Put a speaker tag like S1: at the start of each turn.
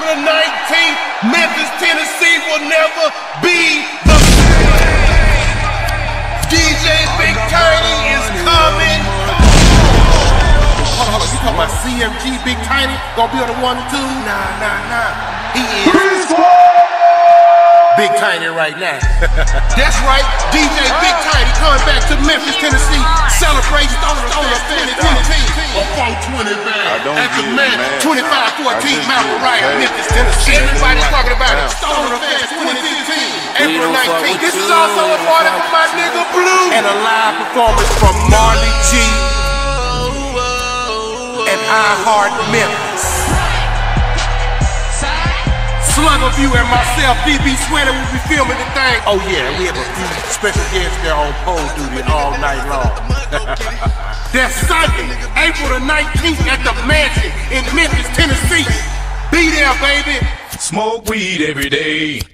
S1: the 19th, Memphis, Tennessee will never be the same. DJ Big Tiny is coming. Hold on, you talking about CMG Big Tiny? Gonna be on the 1 and 2? Nah. He is Big Tiny right now. That's right, DJ Big Tiny coming back to Memphis, Tennessee, celebrating StonerFest 2015 on 420 band at the 2514 Mountain Ride, Memphis, Tennessee. Everybody's talking about it. StonerFest 2015, April 19th. This is also a party for my nigga Blue and a live performance from Marley G and I Heart Memphis. Slugger View and myself, DB Sweater, will be filming the thing. Oh yeah, we have a few special guests there on pole duty all night long. That's Sunday, April the 19th at the Mansion in Memphis, Tennessee. Be there, baby.
S2: Smoke weed every day.